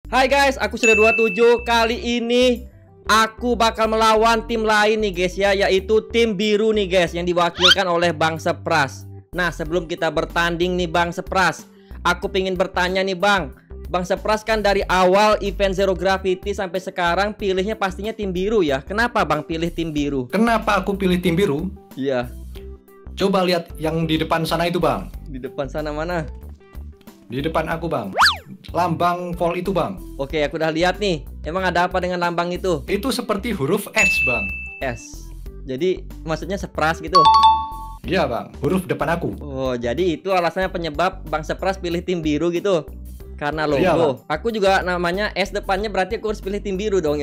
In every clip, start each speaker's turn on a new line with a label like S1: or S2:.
S1: Hai guys, aku sudah 27. Kali ini aku bakal melawan tim lain nih guys ya, yaitu tim biru nih guys, yang diwakilkan oleh Bang Sepras. Nah, sebelum kita bertanding nih Bang Sepras, aku pengen bertanya nih Bang. Bang Sepras kan dari awal event Zero Gravity sampai sekarang pilihnya pastinya tim biru ya. Kenapa Bang pilih tim biru?
S2: Kenapa aku pilih tim biru?
S1: Iya.
S2: Coba lihat yang di depan sana itu Bang.
S1: Di depan sana mana?
S2: Di depan aku Bang. Lambang vol itu Bang.
S1: Oke, aku udah lihat nih. Emang ada apa dengan lambang itu?
S2: Itu seperti huruf S Bang.
S1: S. Jadi maksudnya Sepras gitu?
S2: Iya Bang, huruf depan aku.
S1: Oh, jadi itu alasannya penyebab Bang Sepras pilih tim biru gitu? Karena logo.
S2: Iya,
S1: aku juga namanya S depannya, berarti aku harus pilih tim biru dong ya.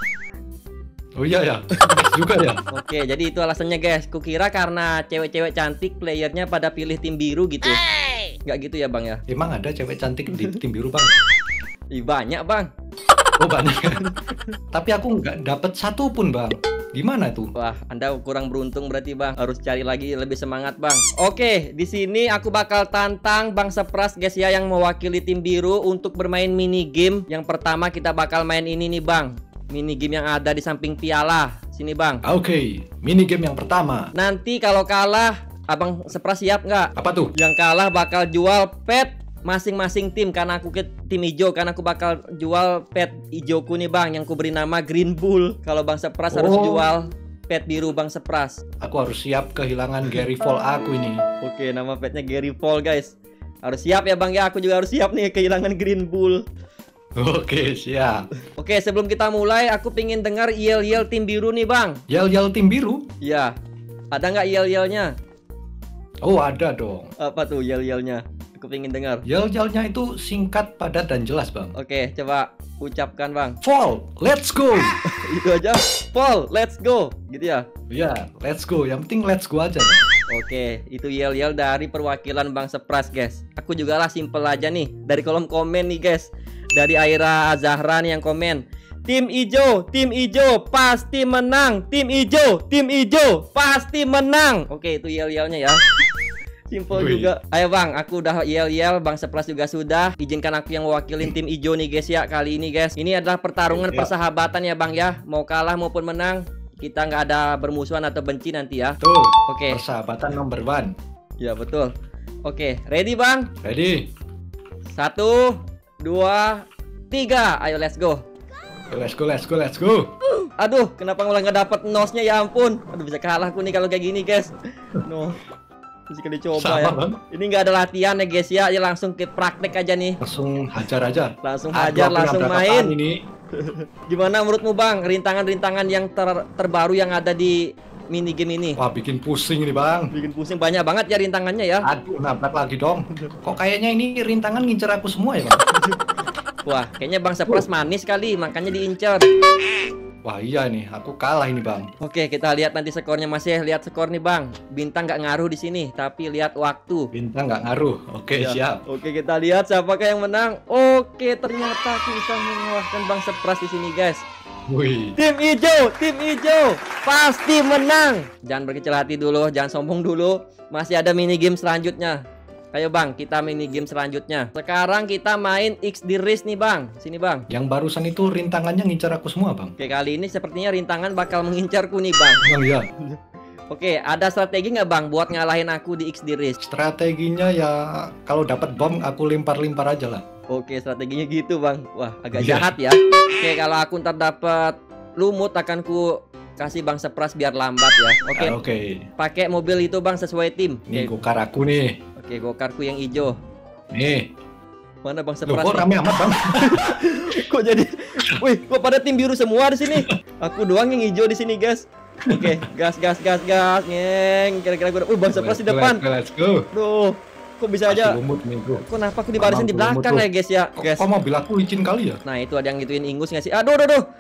S2: Oh iya ya, juga ya.
S1: Oke, jadi itu alasannya guys. Kukira karena cewek-cewek cantik playernya pada pilih tim biru gitu. Nggak gitu ya Bang ya?
S2: Emang ada cewek cantik di tim biru Bang?
S1: Ih, banyak Bang.
S2: Oh banyak. Tapi aku nggak dapet satu pun Bang. Gimana tuh?
S1: Wah, Anda kurang beruntung berarti Bang. Harus cari lagi lebih semangat Bang. Oke, di sini aku bakal tantang Bang Sepras guys ya, yang mewakili tim biru untuk bermain mini game. Yang pertama kita bakal main ini nih Bang. Mini game yang ada di samping piala. Sini Bang.
S2: Oke, mini game yang pertama.
S1: Nanti kalau kalah, Abang Sepras siap nggak?
S2: Apa tuh?
S1: Yang kalah bakal jual pet masing-masing tim. Karena aku ke tim hijau, karena aku bakal jual pet hijauku nih Bang, yang ku beri nama Green Bull. Kalau Bang Sepras harus jual pet biru Bang Sepras.
S2: Aku harus siap kehilangan Gary Fall aku ini.
S1: Oke, nama petnya Gary Fall guys. Harus siap ya Bang ya. Aku juga harus siap nih kehilangan Green Bull.
S2: Oke, siap.
S1: Oke, sebelum kita mulai, aku pingin dengar yel-yel tim biru nih Bang.
S2: Yel-yel tim biru?
S1: Ya, ada nggak yel-yelnya?
S2: Oh ada dong.
S1: Apa tuh yel-yelnya? Aku pengen dengar.
S2: Yel-yelnya itu singkat, padat, dan jelas Bang.
S1: Oke, coba ucapkan Bang.
S2: Fall, let's go.
S1: Itu aja. Fall, let's go. Gitu ya?
S2: Ya, let's go. Yang penting let's go aja Bang.
S1: Oke, itu yel-yel dari perwakilan Bang Sepras guys. Aku juga lah simple aja nih. Dari kolom komen nih guys. Dari Aira Zahra nih yang komen. Tim ijo pasti menang. Tim ijo pasti menang. Oke, itu yel-yelnya ya. Simple juga. Ayo Bang, aku udah yel-yel. Bang Sepras juga sudah. Izinkan aku yang mewakilin tim ijo nih guys ya. Kali ini guys, ini adalah pertarungan persahabatan ya Bang ya. Mau kalah maupun menang, kita nggak ada bermusuhan atau benci nanti ya.
S2: Tuh.
S1: Oke.
S2: Persahabatan number one.
S1: Ya betul. Oke, ready Bang?
S2: Ready.
S1: 1, 2, 3. Ayo let's go.
S2: Let's go.
S1: Aduh, kenapa malah nggak dapet nosnya ya ampun. Aduh, bisa kalah aku nih kalau kayak gini guys. No. Bisa dicoba
S2: Sama,
S1: ya
S2: Bang.
S1: Ini nggak ada latihan ya guys ya. Ya langsung ke praktek aja nih.
S2: Langsung hajar aja.
S1: Langsung hajar, langsung main.
S2: Ini.
S1: Gimana menurutmu Bang, rintangan-rintangan yang terbaru yang ada di mini game ini?
S2: Wah, bikin pusing nih Bang.
S1: Bikin pusing, banyak banget ya rintangannya ya.
S2: Aduh, nabrak lagi dong. Kok kayaknya ini rintangan ngincer aku semua ya Bang?
S1: Wah, kayaknya Bang Sepras manis kali, makanya diincar.
S2: Wah iya nih, aku kalah ini Bang.
S1: Oke, kita lihat nanti skornya. Masih lihat skor nih Bang. Bintang nggak ngaruh di sini, tapi lihat waktu.
S2: Bintang nggak ngaruh. Oke,
S1: Ya.
S2: siap.
S1: Oke, kita lihat siapakah yang menang. Oke, ternyata aku bisa mengalahkan Bang Sepras di sini guys.
S2: Wih.
S1: Tim hijau pasti menang. Jangan berkecil hati dulu, jangan sombong dulu. Masih ada mini game selanjutnya. Ayo Bang, kita mini game selanjutnya. Sekarang kita main XD Race nih Bang. Sini Bang.
S2: Yang barusan itu rintangannya ngincar aku semua Bang.
S1: Oke, kali ini sepertinya rintangan bakal mengincarku nih Bang.
S2: Oh iya.
S1: Oke, ada strategi nggak Bang buat ngalahin aku di XD Race?
S2: Strateginya ya kalau dapat bom aku lempar-lempar aja lah.
S1: Oke, strateginya gitu Bang. Wah, agak
S2: Iya.
S1: jahat ya. Oke, kalau aku ntar dapat lumut akan ku kasih Bang Sepras biar lambat ya. Oke.
S2: Oke.
S1: Pakai mobil itu Bang sesuai tim.
S2: Ini
S1: Oke,
S2: gokar aku nih.
S1: gokarku yang hijau.
S2: Nih.
S1: Mana Bang
S2: Loh,
S1: Sepras?
S2: kok
S1: nih?
S2: rame amat Bang?
S1: Kok jadi? Wih, kok pada tim biru semua di sini? Aku doang yang hijau di sini, guys. Oke, gas. Ngeng. Kira-kira gue. Bang Sepras di depan.
S2: Let's go.
S1: Duh, kok bisa aja?
S2: Lumut nih bro.
S1: Kenapa aku dibarisin di belakang ya, guys ya? Guys.
S2: Kok mobil aku licin kali ya?
S1: Nah, itu ada yang gituin ingus nggak sih? Aduh.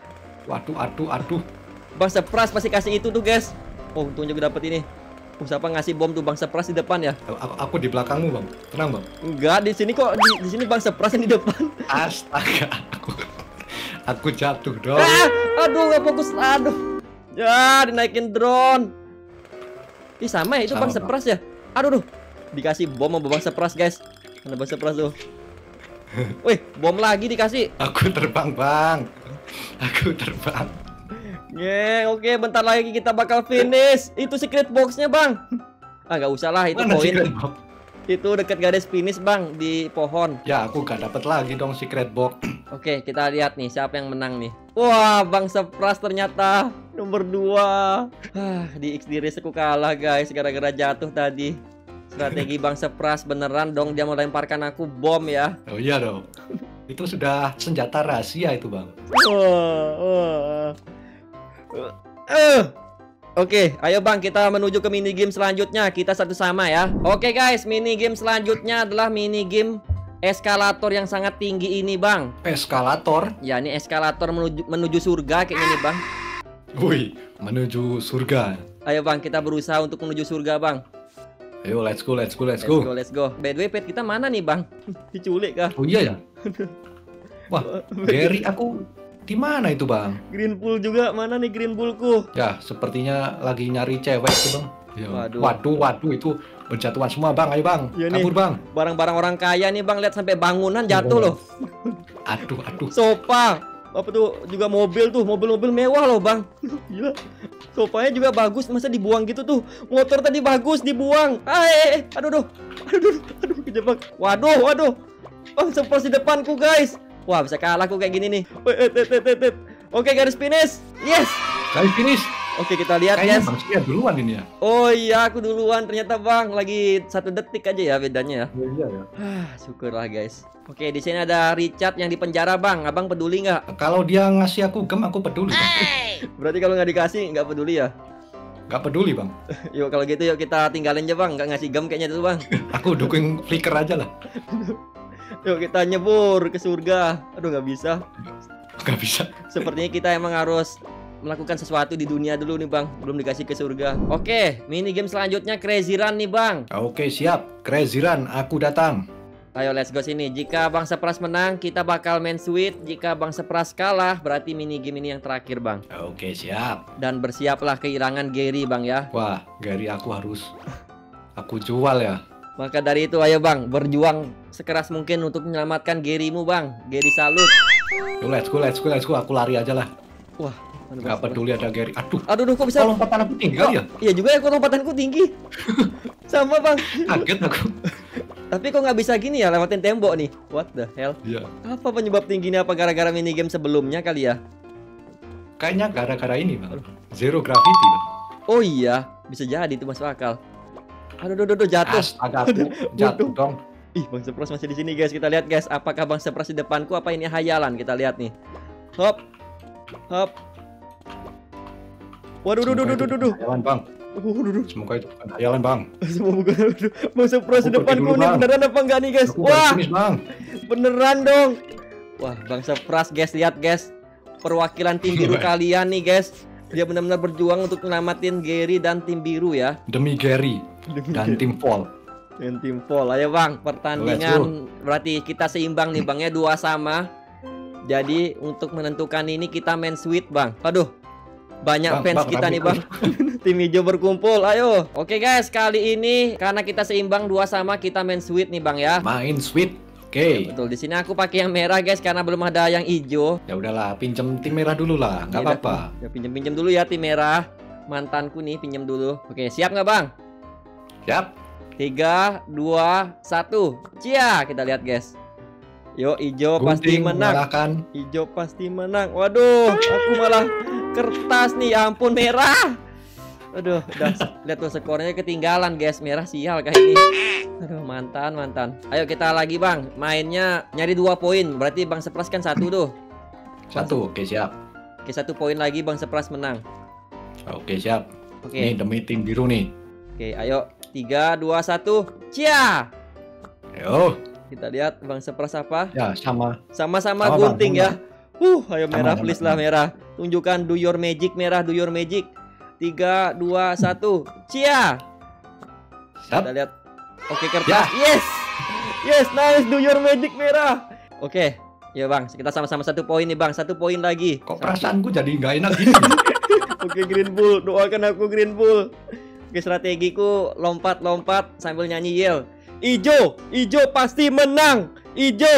S2: Waduh.
S1: Bang Sepras pasti kasih itu tuh, guys. Oh, untung juga dapet ini. Siapa ngasih bom tuh Bang Sepras di depan ya?
S2: Aku di belakangmu Bang. Tenang Bang.
S1: Enggak, di sini kok di sini Bang Sepras yang di depan.
S2: Astaga, aku jatuh dong.
S1: Aduh, nggak fokus. Aduh. Ya, dinaikin drone. Ih, sama ya itu Bang
S2: Sama,
S1: Sepras ya? Aduh. Dikasih bom sama Bang Sepras, guys. Mana Bang Sepras tuh? Wih, bom lagi dikasih.
S2: Aku terbang, Bang. Aku terbang.
S1: Oke, bentar lagi kita bakal finish. Itu secret boxnya, Bang. Ah, nggak usah lah, itu
S2: Mana
S1: poin.
S2: secret box?
S1: Itu dekat garis finish, Bang, di pohon.
S2: Ya, aku gak dapat lagi dong secret box.
S1: Oke, kita lihat nih siapa yang menang nih. Wah, Bang Sepras ternyata nomor 2. Di XD race aku kalah, guys, gara-gara jatuh tadi. Strategi Bang Sepras beneran dong, dia mau lemparkan aku bom ya.
S2: Oh iya dong. Itu sudah senjata rahasia itu, Bang.
S1: Oke, ayo Bang, kita menuju ke mini game selanjutnya. Kita satu sama ya. Oke guys, mini game selanjutnya adalah mini game eskalator yang sangat tinggi ini, Bang.
S2: Eskalator?
S1: Ya, ini eskalator menuju surga kayak gini, Bang.
S2: Wih, menuju surga.
S1: Ayo Bang, kita berusaha untuk menuju surga, Bang.
S2: Ayo, let's go.
S1: Let's go. By the way, pet kita mana nih, Bang? Diculik kah?
S2: Oh iya ya. Wah, Gary, aku di mana itu, Bang?
S1: Green Bull juga, mana nih Green Bullku?
S2: Ya, sepertinya lagi nyari cewek tuh, Bang. Ya.
S1: Waduh.
S2: Waduh, itu berjatuhan semua, Bang. Ayo, Bang.
S1: Ya
S2: kabur,
S1: nih,
S2: Bang.
S1: Barang-barang orang kaya nih, Bang. Lihat sampai bangunan jatuh loh.
S2: Aduh.
S1: Sofa. Apa tuh, juga mobil tuh, mobil-mobil mewah loh, Bang. Gila. Sofanya juga bagus, masa dibuang gitu tuh. Motor tadi bagus dibuang. Aduh, kejebak. Waduh. Bang, seperti depanku, guys. Wah, bisa kalah aku kayak gini nih. Oke, garis finish. Yes.
S2: Garis finish.
S1: Oke, kita lihat,
S2: kayaknya
S1: guys.
S2: Bang Sia duluan ini ya.
S1: Oh iya, aku duluan ternyata, Bang. Lagi 1 detik aja ya bedanya ya.
S2: Iya ya.
S1: Syukurlah, guys. Oke, di sini ada Richard yang di penjara, Bang. Abang peduli nggak?
S2: Kalau dia ngasih aku gem, aku peduli, Bang.
S1: Berarti kalau nggak dikasih nggak peduli ya?
S2: Nggak peduli, Bang.
S1: Yuk kalau gitu yuk kita tinggalin aja, Bang. Nggak ngasih gem kayaknya tuh, Bang.
S2: Aku dukung flicker aja lah.
S1: Yuk kita nyebur ke surga. Aduh, nggak bisa.
S2: Nggak bisa.
S1: Sepertinya kita emang harus melakukan sesuatu di dunia dulu nih, Bang. Belum dikasih ke surga. Oke, mini game selanjutnya Crazy Run nih, Bang.
S2: Oke, siap. Crazy Run, aku datang.
S1: Ayo let's go sini. Jika Bang Sepras menang, kita bakal main sweet. Jika Bang Sepras kalah, berarti mini game ini yang terakhir, Bang.
S2: Oke, siap.
S1: Dan bersiaplah kehilangan Gary, Bang ya.
S2: Wah, Gary aku harus aku jual ya.
S1: Maka dari itu ayo, Bang, berjuang sekeras mungkin untuk menyelamatkan Garymu, Bang. Gary salut.
S2: Yo, let's go. Aku lari aja lah.
S1: Wah,
S2: nggak peduli ada Gary. Aduh,
S1: kok bisa?
S2: lompatan aku tinggi kali ya?
S1: Iya juga ya, kok lompatanku tinggi. Sama, Bang.
S2: Kaget aku.
S1: Tapi kok nggak bisa gini ya, lewatin tembok nih? What the hell?
S2: Iya.
S1: Apa penyebab tingginya? Apa gara-gara minigame sebelumnya kali ya?
S2: Kayaknya gara-gara ini, Bang. Zero gravity, Bang.
S1: Oh iya, bisa jadi itu masuk akal. Aduh, jatuh.
S2: Astaga, aku jatuh dong.
S1: Ih, Bang Sepras masih di sini, guys. Kita lihat, guys. Apakah Bang Sepras di depanku? Apa ini hayalan? Kita lihat nih. Hop. Waduh,
S2: Hayalan, Bang. Semoga itu bukan hayalan, Bang.
S1: Semoga Bang Sepras di depanku nih, beneran apa enggak nih, guys?
S2: Aku
S1: Wah,
S2: finish, Bang.
S1: beneran dong. Wah, Bang Sepras, guys, lihat, guys. Perwakilan tim biru kalian nih, guys. Dia benar-benar berjuang untuk menyelamatin Gary dan tim biru ya.
S2: Demi Gary dan tim Paul.
S1: Dan tim Paul. Ayo, Bang, pertandingan berarti kita seimbang nih, Bang ya, 2 sama. Jadi untuk menentukan ini kita main sweet, Bang. Aduh, banyak fans kita nih, Bang. Tim hijau berkumpul, ayo. Oke, guys, kali ini karena kita seimbang 2 sama, kita main sweet nih, Bang ya.
S2: Main sweet. Oke.
S1: Betul, di sini aku pakai yang merah, guys, karena belum ada yang hijau.
S2: Ya udahlah, pinjem tim merah dulu lah, nggak apa-apa.
S1: Ya pinjem dulu ya tim merah. Mantanku nih, pinjem dulu. Oke, siap nggak, Bang?
S2: Siap.
S1: 3, 2, 1. Cia, kita lihat, guys. Yuk, hijau pasti menang.
S2: Mengalahkan.
S1: Hijau pasti menang. Waduh, aku malah kertas nih, ya ampun, merah. Aduh, udah lihat tuh skornya ketinggalan, guys. Merah sial kayak ini. Aduh, mantan. Ayo kita lagi, Bang. Mainnya nyari 2 poin. Berarti Bang Sepras kan 1 tuh.
S2: 1, oke siap.
S1: Oke, 1 poin lagi Bang Sepras menang.
S2: Oke siap.
S1: Oke.
S2: Ini demi tim biru nih.
S1: Oke, ayo 3, 2, 1. Cia.
S2: Ayo.
S1: Kita lihat Bang Sepras apa?
S2: Ya,
S1: Sama-sama
S2: Bang,
S1: gunting ya. Ayo merah,
S2: Sama.
S1: please lah merah. Tunjukkan do your magic, merah, do your magic. 3, 2, 1. Cia.
S2: Siap.
S1: Kita lihat. Oke, kertas.
S2: Ya.
S1: Yes, nice, do your magic, merah. Oke, ya Bang, kita sama-sama 1 poin nih, Bang. 1 poin lagi.
S2: Kok perasaanku jadi nggak enak gini?
S1: Oke, Green Bull, doakan aku Green Bull. Oke, strategiku lompat sambil nyanyi yell. Ijo pasti menang. Ijo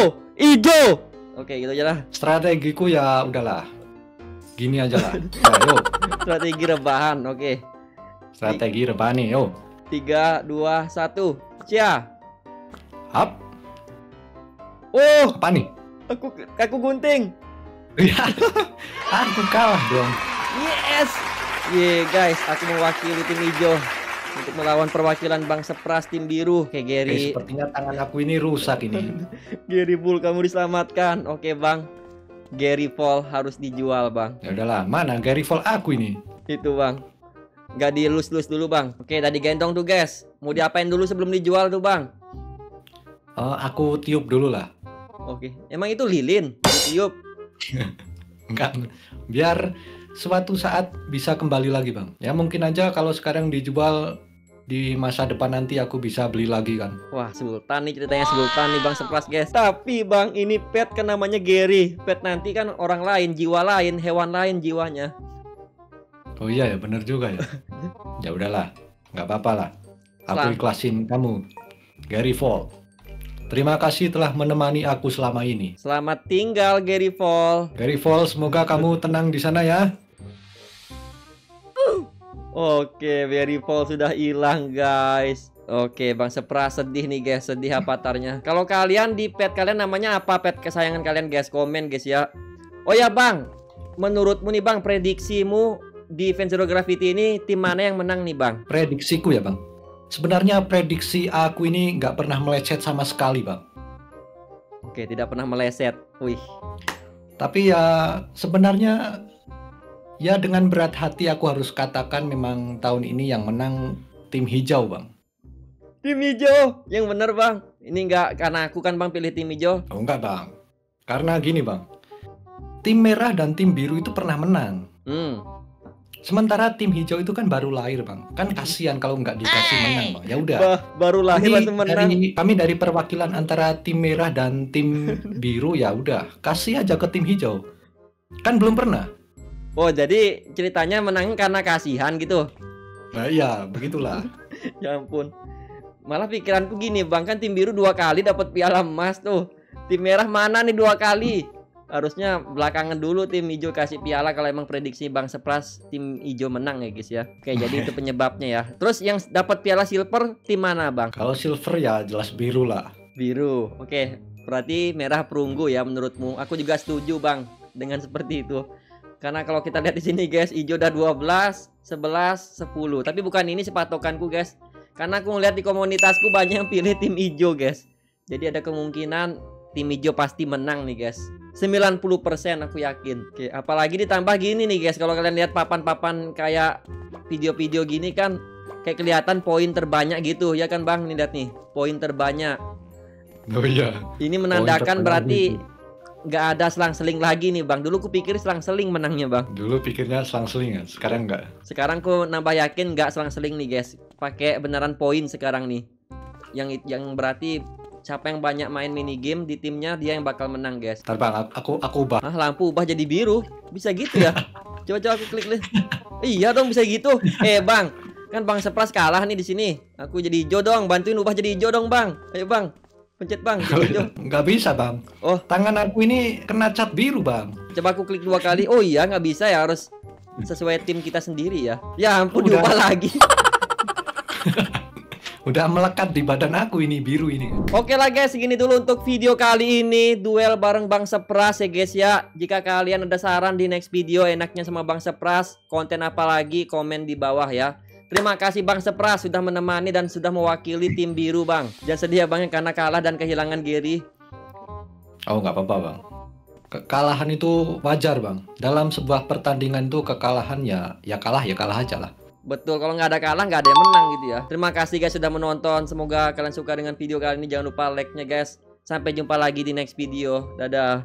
S1: Ijo. Oke, gitu aja lah.
S2: Strategiku ya udahlah. Gini aja lah. Ayo.
S1: Strategi rebahan. Oke.
S2: Strategi rebahan nih, yo.
S1: 3, 2, 1. Cia.
S2: Hap.
S1: Oh,
S2: Apa nih?
S1: aku gunting.
S2: Ya, aku kalah dong.
S1: Yes. Ye guys, aku mewakili tim hijau untuk melawan perwakilan Bang Sepras tim biru. Oke, Gary.
S2: Sepertinya tangan aku ini rusak ini.
S1: Gary Bull, kamu diselamatkan. Oke, Bang. Gary Paul harus dijual, Bang.
S2: Ya udahlah, mana Gary Fall aku ini?
S1: Itu, Bang. Nggak dilus-lus dulu, Bang. Oke, tadi gendong tuh, guys. Mau diapain dulu sebelum dijual tuh, Bang?
S2: Aku tiup dulu lah.
S1: Oke. Emang itu lilin? Ditiup.
S2: Enggak, biar suatu saat bisa kembali lagi, Bang. Ya mungkin aja kalau sekarang dijual, di masa depan nanti aku bisa beli lagi kan.
S1: Wah, Sultan nih ceritanya, Sultan nih Bang Sepras, guys. Tapi Bang, ini pet kan namanya Gary. Pet nanti kan orang lain, jiwa lain, hewan lain jiwanya.
S2: Oh iya ya, bener juga ya. Ya udahlah, nggak apa-apa lah. Aku ikhlasin kamu, Gary Fall. Terima kasih telah menemani aku selama ini.
S1: Selamat tinggal Gary Fall.
S2: Gary Fall, semoga kamu tenang di sana ya.
S1: Oke, Gary Fall sudah hilang, guys. Oke, Bang Sepras sedih nih, guys. Sedih avatarnya. Kalau kalian di pet kalian namanya apa pet kesayangan kalian, guys? Komen, guys ya. Oh ya, Bang. Menurutmu nih, Bang, prediksimu di Fan Zero Gravity ini tim mana yang menang nih, Bang?
S2: Prediksiku ya, Bang. Sebenarnya prediksi aku ini nggak pernah meleset sama sekali, Bang.
S1: Oke, tidak pernah meleset. Wih.
S2: Tapi ya sebenarnya ya dengan berat hati aku harus katakan memang tahun ini yang menang tim hijau, Bang.
S1: Tim hijau, yang bener, Bang. Ini nggak karena aku kan, Bang, pilih tim hijau.
S2: Oh enggak, Bang. Karena gini, Bang. Tim merah dan tim biru itu pernah menang. Sementara tim hijau itu kan baru lahir, Bang. Kan kasihan kalau nggak dikasih menang, Bang. Ya udah.
S1: Baru lahir langsung menang.
S2: Kami dari perwakilan antara tim merah dan tim biru ya udah, kasih aja ke tim hijau. Kan belum pernah.
S1: Oh, jadi ceritanya menang karena kasihan gitu.
S2: Nah, iya, begitulah.
S1: Ya ampun. Malah pikiranku gini, Bang, kan tim biru 2 kali dapat piala emas tuh. Tim merah mana nih 2 kali? Harusnya belakangan dulu tim hijau kasih piala kalau emang prediksi Bang Sepras tim hijau menang ya, guys ya. Oke, jadi itu penyebabnya ya. Terus yang dapat piala silver tim mana, Bang?
S2: Kalau silver ya jelas biru lah.
S1: Biru. Oke, berarti merah perunggu ya menurutmu. Aku juga setuju, Bang, dengan seperti itu. Karena kalau kita lihat di sini, guys, hijau udah 12, 11, 10. Tapi bukan ini sepatokanku, guys. Karena aku ngeliat di komunitasku banyak yang pilih tim hijau, guys. Jadi ada kemungkinan tim hijau pasti menang nih, guys. 90% aku yakin. Oke, apalagi ditambah gini nih, guys. Kalau kalian lihat papan-papan kayak video-video gini kan kayak kelihatan poin terbanyak gitu, ya kan, Bang? Nih lihat nih, poin terbanyak.
S2: Oh iya.
S1: Ini menandakan berarti nggak ada selang-seling lagi nih, Bang. Dulu aku pikir selang-seling menangnya, Bang.
S2: Dulu pikirnya selang-seling ya, sekarang nggak.
S1: Sekarang aku nambah yakin nggak selang-seling nih, guys. Pakai beneran poin sekarang nih. Yang berarti siapa yang banyak main mini game di timnya dia yang bakal menang, guys.
S2: Ntar, Bang, aku ubah.
S1: Ah, lampu ubah jadi biru. Bisa gitu ya? Coba aku klik lihat. Iya dong, bisa gitu. Bang, kan Bang Sepras kalah nih di sini. Aku jadi hijau dong, bantuin ubah jadi hijau dong, Bang. Ayo, Bang. Pencet, Bang, jadi hijau.
S2: Nggak bisa, Bang.
S1: Oh,
S2: tangan aku ini kena cat biru, Bang.
S1: Coba aku klik 2 kali. Oh iya, nggak bisa ya, harus sesuai tim kita sendiri ya. Ya ampun,
S2: Udah.
S1: diubah lagi.
S2: Udah melekat di badan aku ini biru ini.
S1: Oke lah, guys, segini dulu untuk video kali ini. Duel bareng Bang Sepras ya, guys ya. Jika kalian ada saran di next video enaknya sama Bang Sepras, konten apa lagi, komen di bawah ya. Terima kasih Bang Sepras sudah menemani dan sudah mewakili tim biru, Bang. Jangan sedih ya, Bang, karena kalah dan kehilangan Gary.
S2: Oh, nggak apa-apa, Bang. Kekalahan itu wajar, Bang. Dalam sebuah pertandingan itu kekalahan ya kalah aja lah.
S1: Betul, kalau nggak ada kalah nggak ada yang menang gitu ya. Terima kasih, guys, sudah menonton. Semoga kalian suka dengan video kali ini. Jangan lupa like-nya, guys. Sampai jumpa lagi di next video. Dadah.